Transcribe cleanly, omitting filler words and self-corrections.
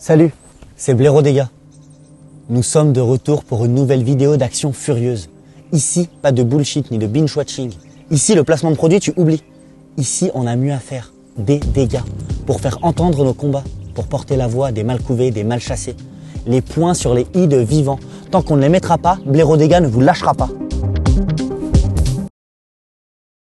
Salut, c'est Blaireau des gars. Nous sommes de retour pour une nouvelle vidéo d'action furieuse. Ici, pas de bullshit ni de binge-watching. Ici, le placement de produit, tu oublies. Ici, on a mieux à faire. Des dégâts. Pour faire entendre nos combats. Pour porter la voix des mal couvés, des mal chassés. Les points sur les i de vivants. Tant qu'on ne les mettra pas, Blaireau des gars ne vous lâchera pas.